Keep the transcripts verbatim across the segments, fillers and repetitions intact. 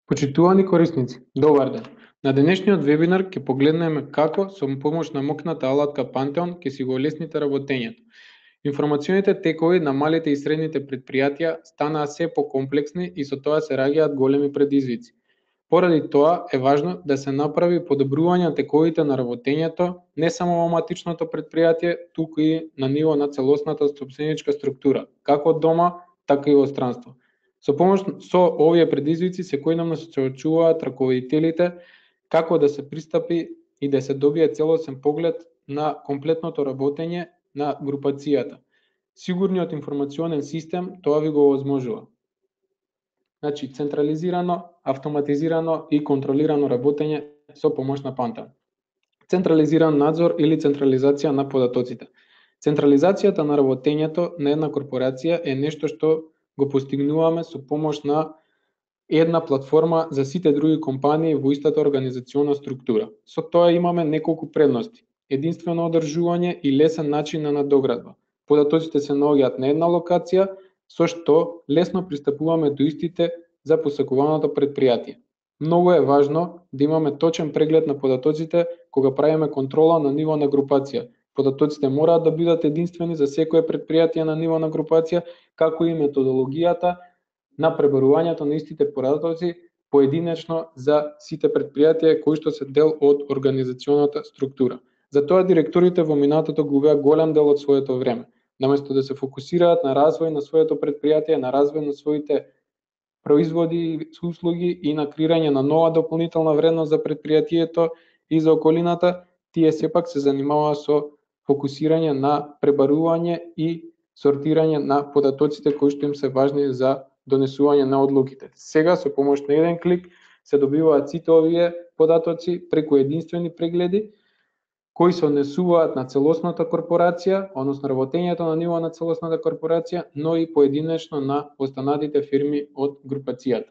Почитувани корисници, добар ден! На денешниот вебинар ќе погледнеме како со помош на моќната алатка Pantheon ќе си го олесните работењето. Информационите текови на малите и средните претпријатија станаа се покомплексни и со тоа се раѓаат големи предизвици. Поради тоа е важно да се направи подобрување на тековите на работењето не само во матичното претпријатие, туку и на ниво на целосната собственичка структура, како од дома, така и во странство. Со помош со овие предизвици секојдневно се соочуваат раководителите како да се пристапи и да се добие целосен поглед на комплетното работење на групацијата. Сигурниот информационен систем тоа ви го овозможува. Значи, централизирано, автоматизирано и контролирано работење со помош на Pantheon. Централизиран надзор или централизација на податоците. Централизацијата на работењето на една корпорација е нешто што го постигнуваме со помош на една платформа за сите други компании во истата организациона структура. Со тоа имаме неколку предности: единствено одржување и лесен начин на надоградба. Податоците се наоѓаат на една локација, со што лесно пристапуваме до истите за посакуваното претпријатие. Многу е важно да имаме точен преглед на податоците кога правиме контрола на ниво на групација. Податоците мораат да бидат единствени за секое претпријатие на ниво на групација, како и методологијата на пребарувањето на истите податоци поединечно за сите претпријатија кои што се дел од организационата структура. Затоа директорите во минатото губеа голем дел од своето време, наместо да се фокусираат на развој на своето претпријатие, на развој на своите производи и услуги и на креирање на нова дополнителна вредност за претпријатието и за околината, тие сепак се занимаваа со фокусирање на пребарување и сортирање на податоците кои што им се важни за донесување на одлуките. Сега со помош на еден клик се добиваат сите овие податоци преку единствени прегледи кои се однесуваат на целосната корпорација, односно работењето на ниво на целосната корпорација, но и поединечно на останатите фирми од групацијата.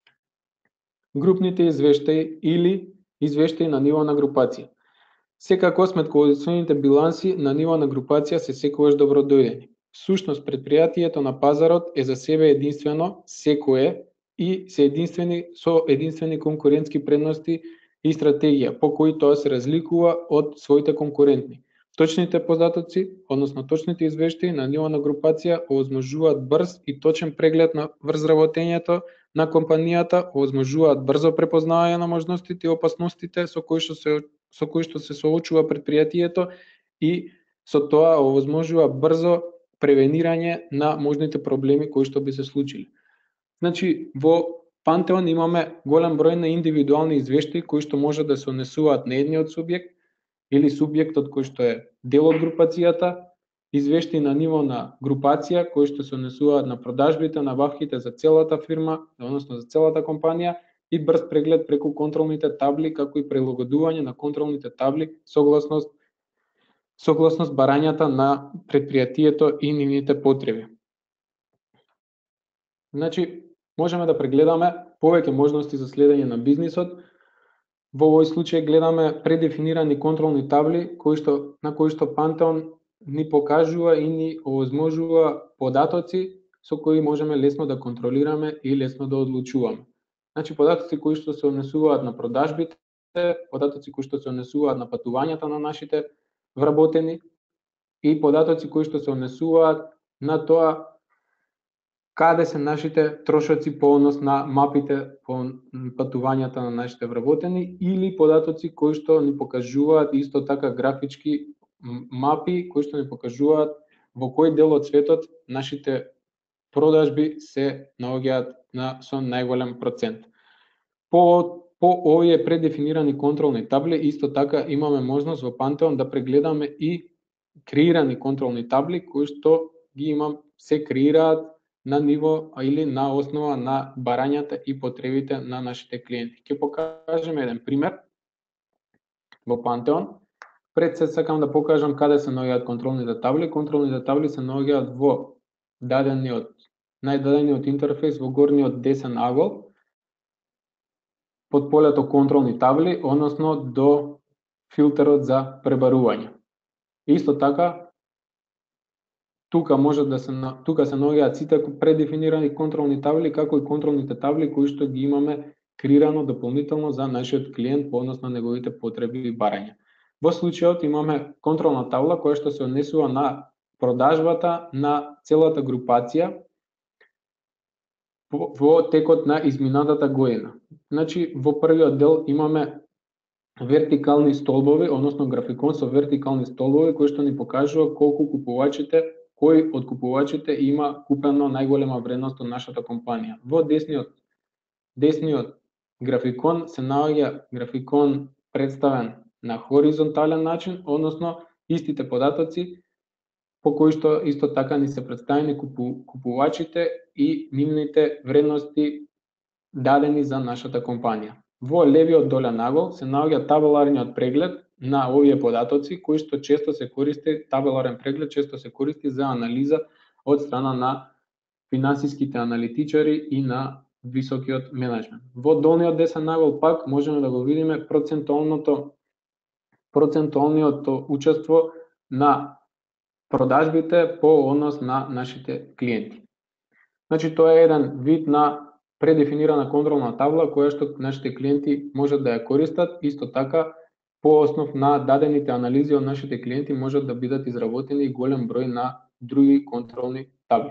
Групните извештаи или извештаи на ниво на групација. Секако сметководствените биланси на ниво на групација се секогаш добродојдени. Всушност, претпријатието на пазарот е за себе единствено, секое и се единствени со единствени конкурентски предности и стратегија по кои тоа се разликува од своите конкурентни. Точните податоци, односно точните извештаи на ниво на групација овозможуваат брз и точен преглед на врз работењето на компанијата, овозможуваат брзо препознавање на можностите и опасностите со кои што се со кои што се соочува претпријатието и со тоа овозможува брзо превенирање на можните проблеми кои што би се случили. Значи, во Pantheon имаме голем број на индивидуални извештаи кои што може да се однесуваат на едниот субјект или субјектот кој што е дел од групацијата, извештаи на ниво на групација кои што се однесуваат на продажбите, набавките за целата фирма, односно за целата компанија, и брз преглед преку контролните табли, како и прилагодување на контролните табли согласно согласно барањата на претпријатието и нивните потреби. Значи, можеме да прегледаме повеќе можности за следење на бизнисот. Во овој случај гледаме предефинирани контролни табли кои што на кои што Pantheon ни покажува и ни овозможува податоци со кои можеме лесно да контролираме и лесно да одлучуваме. Значи, податоци кои што се однесуваат на продажбите, податоци кои што се однесуваат на патувањата на нашите вработени и податоци кои што се однесуваат на тоа каде се нашите трошоци по однос на мапите по патувањата на нашите вработени, или податоци кои што ни покажуваат исто така графички мапи кои што ни покажуваат во кој дел од светот нашите продажби се наоѓаат на со најголем процент. По по овие предефинирани контролни табли исто така имаме можност во Pantheon да прегледаме и креирани контролни табли кои што ги имам се креираат на ниво или на основа на барањата и потребите на нашите клиенти. Ќе покажеме еден пример во Pantheon. Пред се сакам да покажам каде се наоѓаат контролните табли. Контролните табли се наоѓаат во дадениот најдадениот интерфејс во горниот десен агол под полето контролни табли, односно до филтерот за пребарување. Исто така, тука може да се тука се наоѓаат сите предефинирани контролни табли, како и контролните табли кои што ги имаме креирано дополнително за нашиот клиент по однос на неговите потреби и барања. Во случајот имаме контролна табла која што се однесува на продажбата на целата групација во текот на изминатата година. Значи, во првиот дел имаме вертикални столбови, односно графикон со вертикални столбови кои што ни покажува колку купувачите, кој од купувачите има купено најголема вредност од нашата компанија. Во десниот десниот графикон се наоѓа графикон представен на хоризонтален начин, односно истите податоци по кои што исто така ни се представени купу, купувачите и нивните вредности дадени за нашата компанија. Во левиот долен агол се наоѓа табеларниот преглед на овие податоци кои што често се користи, табеларен преглед често се користи за анализа од страна на финансиските аналитичари и на високиот менеджмент. Во долниот десен агол пак можеме да го видиме процентуалното процентуалниот учество на продажбите по однос на нашите клиенти. Значи, тоа е еден вид на предефинирана контролна табла која што нашите клиенти можат да ја користат, исто така по основ на дадените анализи од нашите клиенти можат да бидат изработени голем број на други контролни табли.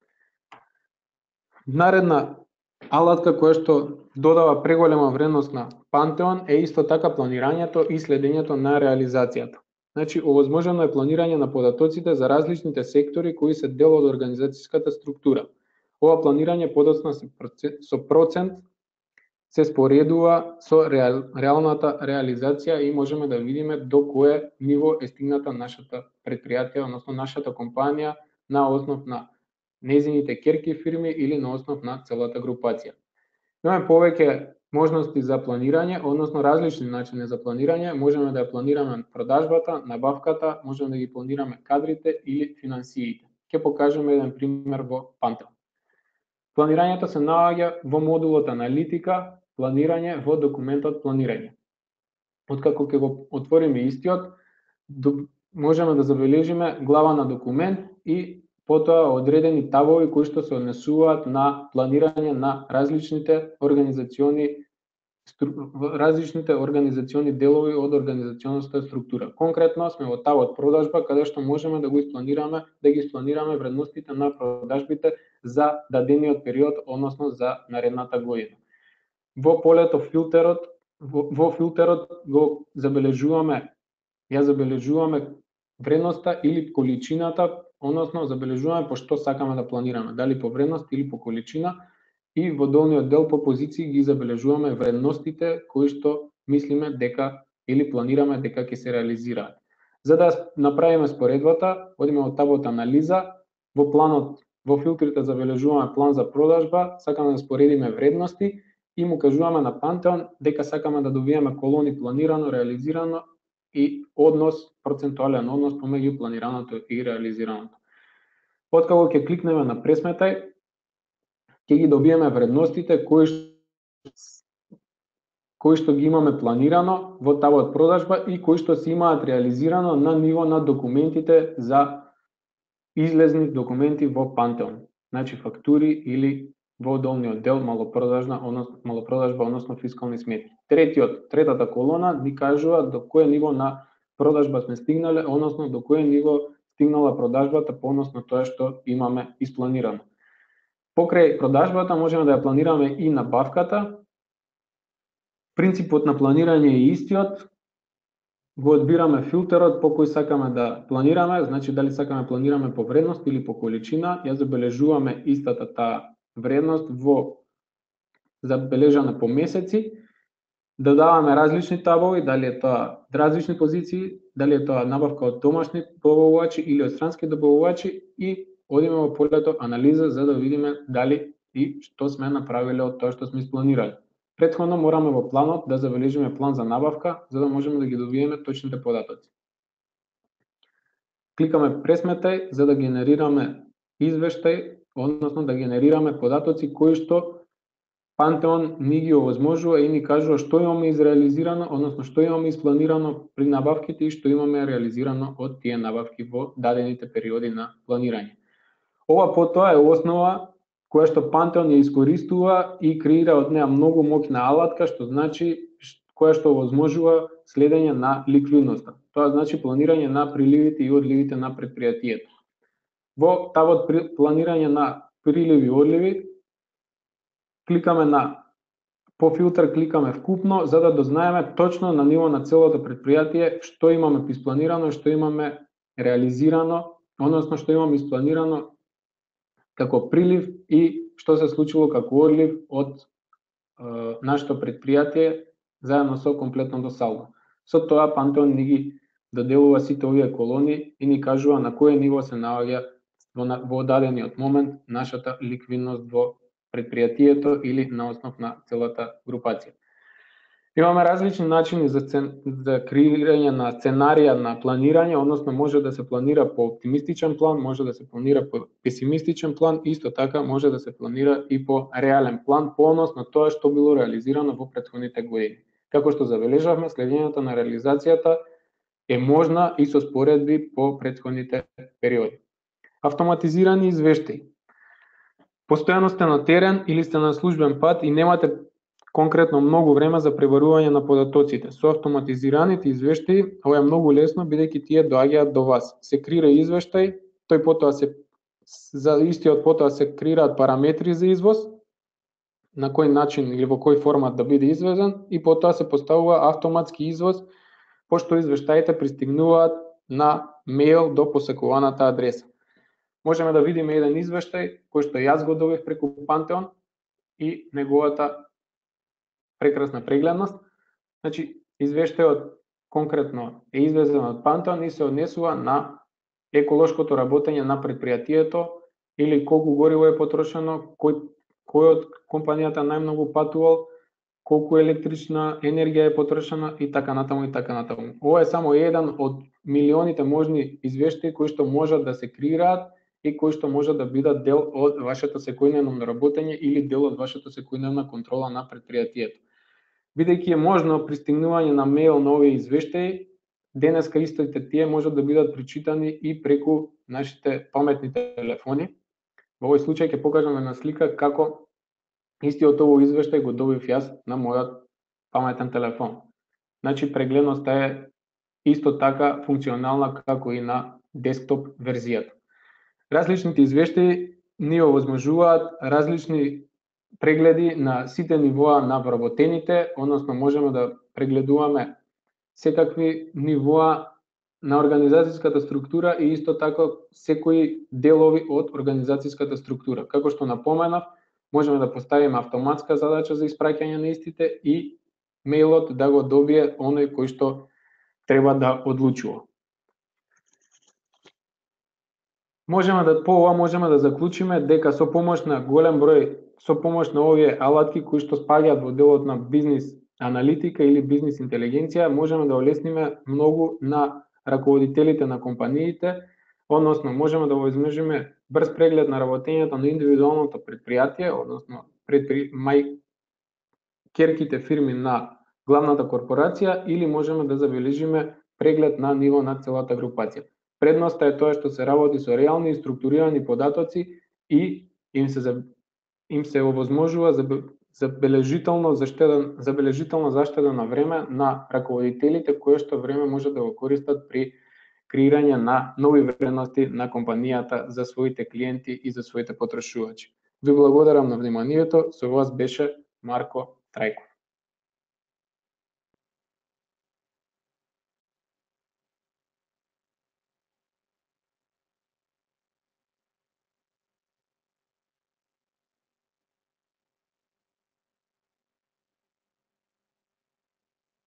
Наредна алатка која што додава преголема вредност на Пантеон е исто така планирањето и следењето на реализацијата. Значи, овозможено е планирање на податоците за различните сектори кои се дел од организацијската структура. Ова планирање подоцна со процент се споредува со реал, реалната реализација и можеме да видиме до кое ниво е стигната нашата предпријатие, односно нашата компанија на основ на незините керки фирми или на основ на целата групација. Имаме повеќе можности за планирање, односно различни начини за планирање. Можеме да ја планираме продажбата, набавката, можеме да ги планираме кадрите или финансиите. Ќе покажеме еден пример во Пантеон. Планирањето се наоѓа во модулот аналитика, планирање во документот планирање. Откако ќе го отвориме истиот, можеме да забележиме глава на документ и потоа одредени табови кои што се однесуваат на планирање на различните организациони различните организациони делови од организационата структура. Конкретно сме во табот продажба каде што можеме да го испланираме, да ги испланираме вредностите на продажбите за дадениот период, односно за наредната година. Во полето филтерот, во, во филтерот го забележуваме, ја забележуваме вредноста или количината, односно забележуваме по што сакаме да планираме, дали по вредност или по количина, и во долниот дел по позиции ги забележуваме вредностите кои што мислиме дека или планираме дека ќе се реализираат. За да направиме споредбата, одиме во табот анализа, во планот, во филтрите забележуваме план за продажба, сакаме да споредиме вредности и му кажуваме на Пантеон дека сакаме да добиеме колони планирано, реализирано и однос, процентуален однос помеѓу планираното и реализираното. Откако ќе кликнеме на пресметај, ќе ги добиеме вредностите кои што, кои што ги имаме планирано во табот продажба и кои што се имаат реализирано на ниво на документите за излезни документи во Пантеон. Значи фактури или во долниот дел малопродажна, односно малопродажба, односно фискални сметки. Третиот, третата колона ни кажува до кое ниво на продажба сме стигнале, односно до кое ниво стигнала продажбата по однос на тоа што имаме испланирано. Покрај продажбата можеме да ја планираме и набавката. Принципот на планирање е истиот. Го одбираме филтерот по кој сакаме да планираме, значи дали сакаме да планираме по вредност или по количина, ја забележуваме истата таа вредност во забележана по месеци, додаваме различни табови, дали е тоа различни позиции, дали е тоа набавка од домашни добавувачи или од странски добавувачи и одиме во полето анализа за да видиме дали и што сме направиле од тоа што сме испланирали. Претходно мораме во планот да забележиме план за набавка за да можеме да ги добиеме точните податоци. Кликаме пресметај за да генерираме извештај, односно да генерираме податоци кои што Пантеон ни ги овозможува и ни кажува што имаме изреализирано, односно што имаме испланирано при набавките и што имаме реализирано од тие набавки во дадените периоди на планирање. Ова потоа е основа која што Пантеон ја искористува и креира од неа многу моќна алатка, што значи која што овозможува следење на ликвидноста. Тоа значи планирање на приливите и одливите на предпријатието. Во табот планирање на приливи и одливи кликаме на по филтер кликаме вкупно за да дознаеме точно на ниво на целото предпријатие што имаме испланирано, што имаме реализирано, односно што имаме испланирано како прилив и што се случило како одлив од е, нашето предпријатие заедно со комплетното салдо. Со тоа Пантеон ни ги доделува сите овие колони и ни кажува на кое ниво се наоѓа во, во дадениот момент нашата ликвидност во предпријатието или на основ на целата групација. Имаме различни начини за, цен, за креирање на сценарија на планирање, односно може да се планира по оптимистичен план, може да се планира по песимистичен план, исто така може да се планира и по реален план, по однос на тоа што било реализирано во претходните години. Како што забележавме, следењето на реализацијата е можна и со споредби по претходните периоди. Автоматизирани извештаи. Постојано сте на терен или сте на службен пат и немате конкретно многу време за пребарување на податоците. Со автоматизираните извештаи, ова е многу лесно, бидејќи тие доаѓаат до вас. Се креира извештај, тој потоа се за истиот потоа се креираат параметри за извоз, на кој начин или во кој формат да биде извезен и потоа се поставува автоматски извоз, пошто извештаите пристигнуваат на мејл до посекуваната адреса. Можеме да видиме еден извештај кој што јас го добив преку Пантеон и неговата прекрасна прегледност. Значи, извештајот конкретно е извезен од Пантеон и се однесува на еколошкото работење на предпријатието или колку гориво е потрошено, кој, кој од компанијата најмногу патувал, колку електрична енергија е потрошена и така натаму и така натаму. Ова е само еден од милионите можни извештаи кои што можат да се креираат и кои што можат да бидат дел од вашето секојдневно работење или дел од вашето секојдневна контрола на предпријатието. Бидејќи е можно пристигнување на мејл на овие извештаи, денеска истоите тие можат да бидат прочитани и преку нашите паметни телефони. Во овој случај ќе покажаме на слика како истиот овој извештај го добив јас на мојот паметен телефон. Значи прегледноста е исто така функционална како и на десктоп верзијата. Различните извештаи ни овозможуваат различни прегледи на сите нивоа на вработените, односно можеме да прегледуваме секакви нивоа на организацијската структура и исто така секои делови од организацијската структура. Како што напоменав, можеме да поставиме автоматска задача за испраќање на истите и мејлот да го добие оној кој што треба да одлучува. Можеме да по ова можеме да заклучиме дека со помош на голем број, со помош на овие алатки кои што спаѓаат во делот на бизнис аналитика или бизнис интелигенција, можеме да олесниме многу на раководителите на компаниите, односно можеме да овозможиме брз преглед на работењето на индивидуалното предпријатие, односно предпри... мај керките фирми на главната корпорација, или можеме да забележиме преглед на ниво на целата групација. Предноста е тоа што се работи со реални и структурирани податоци и им се им се овозможува забележително заштеден забележително заштедено време на раководителите, кое што време може да го користат при креирање на нови вредности на компанијата за своите клиенти и за своите потрошувачи. Ви благодарам на вниманието, со вас беше Марко Трајков.